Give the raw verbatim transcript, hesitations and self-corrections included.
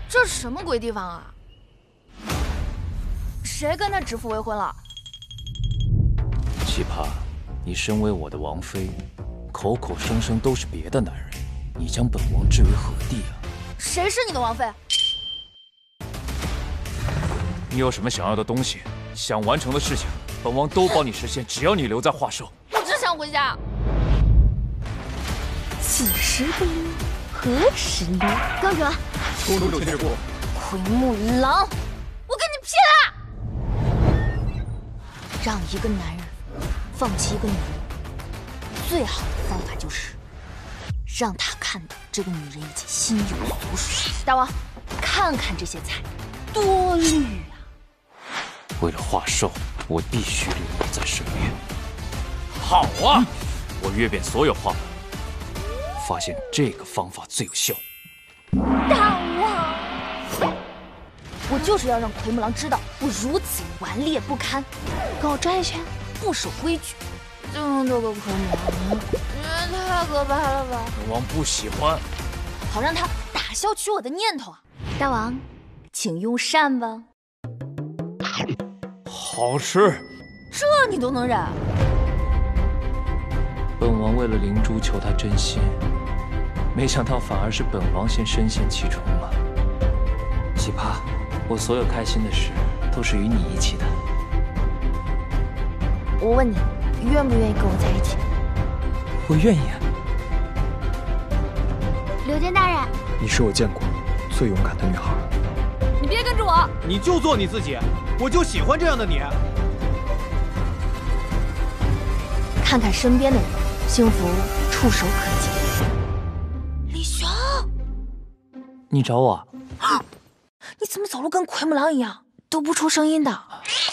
这是什么鬼地方啊？谁跟他指腹为婚了？ 奇葩，你身为我的王妃，口口声声都是别的男人，你将本王置为何地啊？ 谁是你的王妃？ 你有什么想要的东西，想完成的事情，本王都帮你实现，只要你留在华寿。 我只想回家。 此时不溜，何时溜？公主， 公主借过。 奎木狼，我跟你拼了！让一个男人放弃一个女人，最好的方法就是让他看到这个女人已经心有所属。大王，看看这些菜，多绿啊！ 为了华寿，我必须留你在身边。好啊，我阅遍所有画本，发现这个方法最有效。 大王，我就是要让奎木狼知道我如此顽劣不堪。跟我转一圈，不守规矩。这么多个奎木狼，这也太可怕了吧！ 本王不喜欢。 好让他打消娶我的念头啊！大王，请用膳吧。 好吃， 这你都能忍？ 本王为了灵珠求他真心，没想到反而是本王先深陷其中了。奇葩，我所有开心的事都是与你一起的。 我问你，愿不愿意跟我在一起？ 我愿意啊。 柳间大人， 你是我见过最勇敢的女孩。 你别跟着我！ 你就做你自己，我就喜欢这样的你。 看看身边的人，幸福触手可及。李雄， 你找我？ 你怎么走路跟奎木狼一样，都不出声音的？